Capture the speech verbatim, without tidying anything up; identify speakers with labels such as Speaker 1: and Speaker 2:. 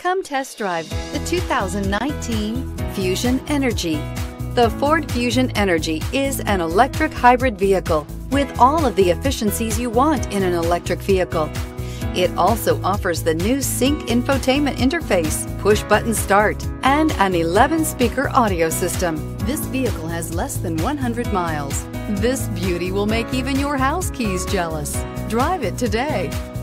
Speaker 1: Come test drive the two thousand nineteen Fusion Energi. The Ford Fusion Energi is an electric hybrid vehicle with all of the efficiencies you want in an electric vehicle. It also offers the new Sync infotainment interface, push-button start, and an eleven speaker audio system. This vehicle has less than one hundred miles. This beauty will make even your house keys jealous. Drive it today.